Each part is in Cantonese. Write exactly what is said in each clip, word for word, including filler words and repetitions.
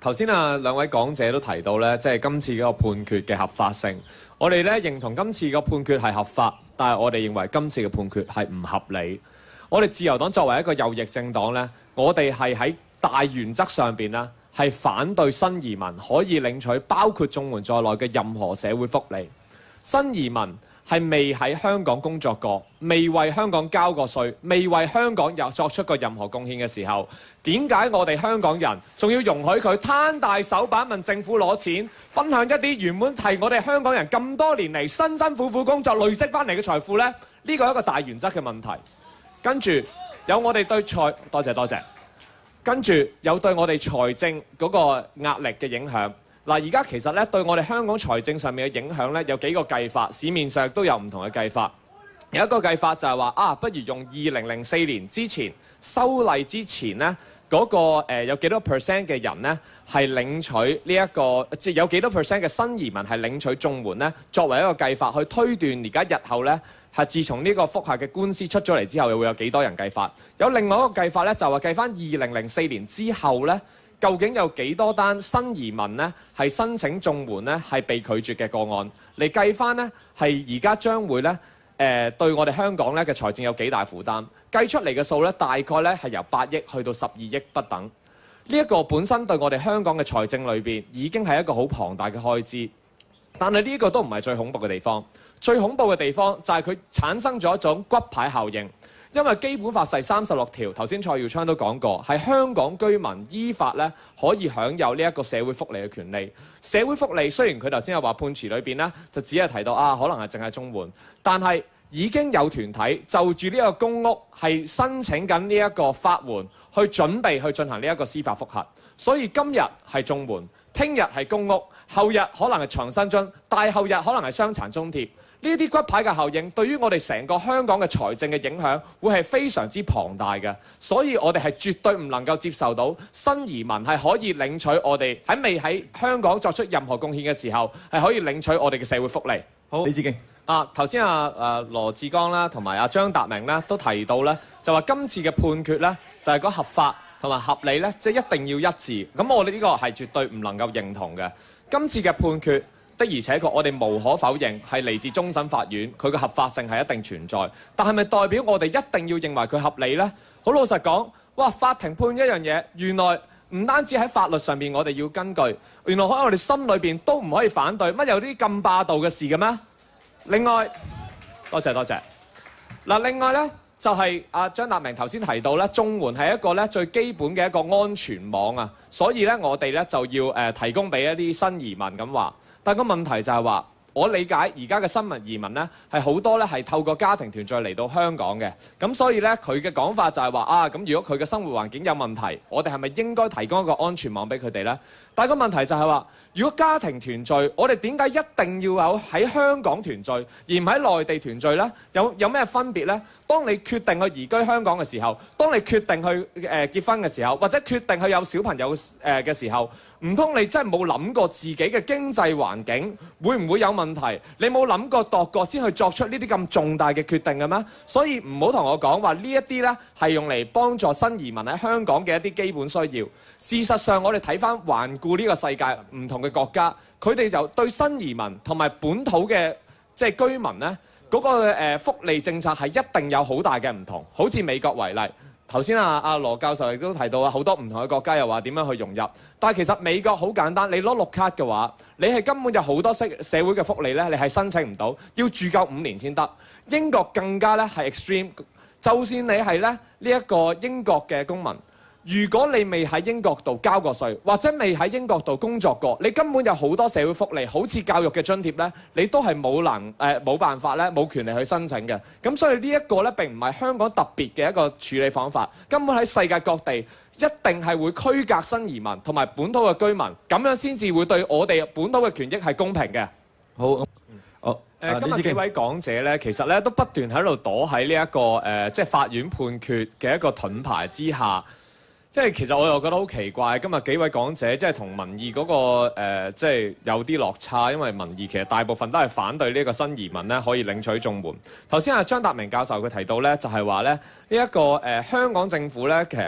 頭先啊兩位講者都提到咧，即係今次嗰個判決嘅合法性。我哋咧認同今次個判決係合法，但係我哋認為今次嘅判決係唔合理。我哋自由黨作為一個右翼政黨咧，我哋係喺大原則上邊咧係反對新移民可以領取包括綜援在內嘅任何社會福利。新移民係未喺香港工作過，未為香港交過稅，未為香港有作出過任何貢獻嘅時候，點解我哋香港人仲要容許佢攤大手板問政府攞錢，分享一啲原本係我哋香港人咁多年嚟辛辛苦苦工作累積翻嚟嘅財富呢？呢個係一個大原則嘅問題。跟住有我哋對財，多謝多謝。跟住有對我哋財政嗰個壓力嘅影響。嗱，而家其實咧對我哋香港財政上面嘅影響咧有幾個計法，市面上亦都有唔同嘅計法。有一個計法就係話啊，不如用二零零四年之前修例之前咧嗰、那個、呃、有幾多 percent 嘅人咧係領取呢、這、一個，即係有幾多 percent 嘅新移民係領取綜援咧，作為一個計法去推斷而家日後咧係自從呢個覆核嘅官司出咗嚟之後，又會有幾多人計法。有另外一個計法咧，就話計翻二零零四年之後咧。究竟有幾多單新移民呢係申請綜援呢係被拒絕嘅個案嚟計翻呢？係而家將會呢誒、呃、對我哋香港呢嘅財政有幾大負擔？計出嚟嘅數呢，大概呢係由八億去到十二億不等。呢、這、一個本身對我哋香港嘅財政裏邊已經係一個好龐大嘅開支，但係呢個都唔係最恐怖嘅地方。最恐怖嘅地方就係佢產生咗一種骨牌效應。因為基本法第三十六條，頭先蔡耀昌都講過，係香港居民依法咧可以享有呢一個社會福利嘅權利。社會福利雖然佢頭先有話判詞裏邊咧就只係提到啊，可能係淨係綜援，但係已經有團體就住呢個公屋係申請緊呢一個法援，去準備去進行呢一個司法覆核。所以今日係綜援，聽日係公屋，後日可能係長生津，大後日可能係傷殘津貼。呢啲骨牌嘅效應對於我哋成個香港嘅財政嘅影響會係非常之龐大嘅，所以我哋係絕對唔能夠接受到新移民係可以領取我哋喺未喺香港作出任何貢獻嘅時候係可以領取我哋嘅社會福利。 好，李梓敬。 啊，頭先啊啊羅致光啦，同埋阿張達明咧都提到咧，就話今次嘅判決咧就係嗰合法同埋合理咧，即係一定要一致。咁我哋呢個係絕對唔能夠認同嘅。今次嘅判決。的而且確，我哋無可否認係嚟自終審法院，佢嘅合法性係一定存在。但係咪代表我哋一定要認為佢合理呢？好老實講，哇！法庭判一樣嘢，原來唔單止喺法律上面我哋要根據，原來喺我哋心裏邊都唔可以反對。乜有啲咁霸道嘅事嘅咩？另外，多謝多謝。嗱，另外呢，就係阿張達明頭先提到咧，綜援係一個咧最基本嘅一個安全網啊，所以咧我哋咧就要誒、呃、提供俾一啲新移民咁話。但個問題就係話，我理解而家嘅新民移民呢係好多咧係透過家庭團聚嚟到香港嘅，咁所以咧佢嘅講法就係話啊，咁如果佢嘅生活環境有問題，我哋係咪應該提供一個安全網俾佢哋呢？但個問題就係話，如果家庭團聚，我哋點解一定要有喺香港團聚，而唔喺內地團聚呢？有有咩分別呢？當你決定去移居香港嘅時候，當你決定去誒、呃、結婚嘅時候，或者決定去有小朋友誒嘅時候，唔通你真係冇諗過自己嘅經濟環境會唔會有問題？你冇諗過度過先去作出呢啲咁重大嘅決定嘅咩？所以唔好同我講話呢一啲呢係用嚟幫助新移民喺香港嘅一啲基本需要。事實上，我哋睇返環顧呢個世界唔同嘅國家，佢哋就對新移民同埋本土嘅即係居民呢嗰、嗰個、呃、福利政策係一定有好大嘅唔同。好似美國為例，頭先啊阿羅教授亦都提到啊，好多唔同嘅國家又話點樣去融入，但係其實美國好簡單，你攞綠卡嘅話，你係根本有好多社社會嘅福利呢，你係申請唔到，要住夠五年先得。英國更加呢係 extreme， 就算你係咧呢一、呢個英國嘅公民。如果你未喺英國度交過稅，或者未喺英國度工作過，你根本有好多社會福利，好似教育嘅津貼呢，你都係冇能誒冇、呃、辦法咧，冇權利去申請嘅。咁所以呢一個呢，並唔係香港特別嘅一個處理方法，根本喺世界各地一定係會區隔新移民同埋本土嘅居民，咁樣先至會對我哋本土嘅權益係公平嘅。 好，好、嗯。 誒，今日幾位講者咧，其實咧都不斷喺度躲喺呢一個誒、呃，即係法院判決嘅一個盾牌之下。即係其實我又覺得好奇怪，今日幾位講者即係同民意嗰、那個、呃、即係有啲落差，因為民意其實大部分都係反對呢個新移民咧可以領取綜援。頭先阿張達明教授佢提到咧，就係話咧呢一、這個誒、呃、香港政府咧，其實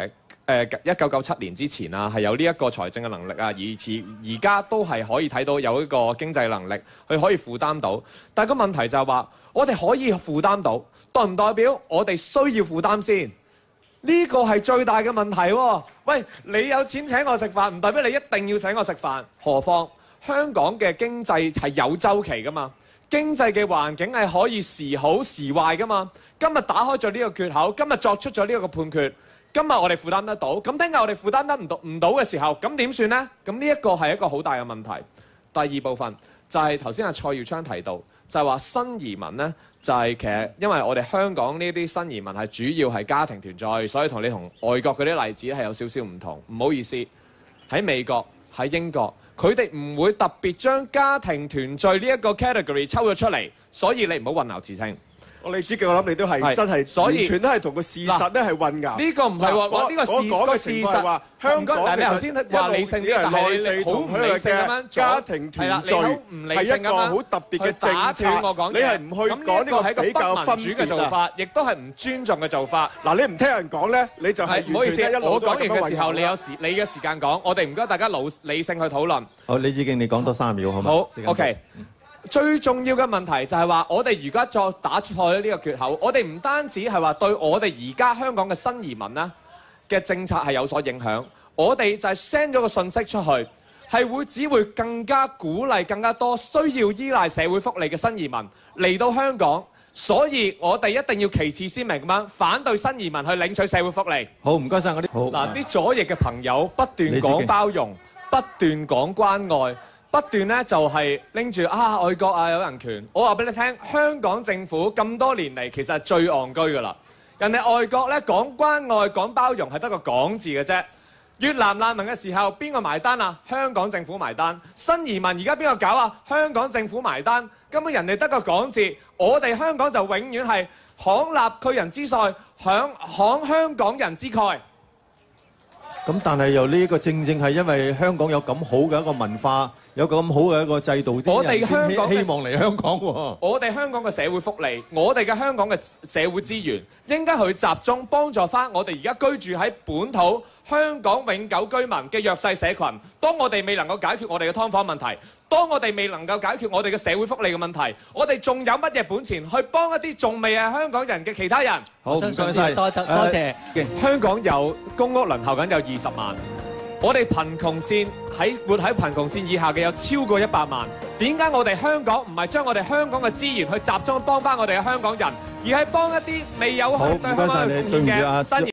誒一九九七年之前啊，係有呢一個財政嘅能力啊，而至而家都係可以睇到有一個經濟能力，佢可以負擔到。但係個問題就係話，我哋可以負擔到，代唔代表我哋需要負擔先？呢個係最大嘅問題喎。喂，你有錢請我食飯，唔代表你一定要請我食飯。何況香港嘅經濟係有週期㗎嘛，經濟嘅環境係可以時好時壞㗎嘛。今日打開咗呢個缺口，今日作出咗呢一個判決。今日我哋負擔得到，咁聽日我哋負擔得唔到唔到嘅時候，咁點算呢？咁呢一個係一個好大嘅問題。第二部分就係頭先阿蔡耀昌提到，就係話新移民呢，就係其實因為我哋香港呢啲新移民係主要係家庭團聚，所以同你同外國嗰啲例子係有少少唔同。唔好意思，喺美國喺英國，佢哋唔會特別將家庭團聚呢一個 category 抽咗出嚟，所以你唔好混淆視聽。 我李子敬，我諗你都係真係， 所以完全都係同個事實咧係混淆。 呢個唔係話話呢個事個事實話香港，但係你頭先話理性啲，但係你好唔理性咁樣家庭團聚係一個好特別嘅政策。你係唔去講呢個比較分別嘅做法， 亦都係唔尊重嘅做法。 嗱，你唔聽人講咧，你就係唔好意思。我講完嘅時候，你有時你嘅時間講，我哋唔該大家老理性去討論。 好，李子敬，你講多三秒好嗎？ 好 ，OK。最重要嘅問題就係話，我哋而家再打破咗呢個缺口，我哋唔單止係話對我哋而家香港嘅新移民呢嘅政策係有所影響，我哋就係 send 咗個信息出去，係會只會更加鼓勵更加多需要依賴社會福利嘅新移民嚟到香港，所以我哋一定要旗幟鮮明咁樣反對新移民去領取社會福利。 好，唔該晒我啲好嗱，啲左翼嘅朋友不斷講包容，不斷講關愛。不斷咧就係拎住啊外國啊有人權，我話俾你聽，香港政府咁多年嚟其實係最戇居㗎啦。人哋外國咧講關愛講包容係得個講字嘅啫。越南難民嘅時候邊個埋單啊？香港政府埋單。新移民而家邊個搞啊？香港政府埋單。根本人哋得個講字，我哋香港就永遠係慷納巨人之慨，享慷香港人之慨。 咁但係又呢一個正正係因為香港有咁好嘅一個文化，有咁好嘅一個制度，啲人先希望嚟香港喎。 我哋香港嘅社會福利，我哋嘅香港嘅社會資源，應該去集中幫助翻我哋而家居住喺本土香港永久居民嘅弱勢社群。當我哋未能夠解決我哋嘅劏房問題，當我哋未能夠解決我哋嘅社會福利嘅問題，我哋仲有乜嘢本錢去幫一啲仲未係香港人嘅其他人？ 好，唔該晒， 多多謝。 香港有公屋輪候緊有二十萬，我哋貧窮線喺活喺貧窮線以下嘅有超過一百萬。點解我哋香港唔係將我哋香港嘅資源去集中幫翻我哋嘅香港人，而係幫一啲未有對香港有貢獻嘅新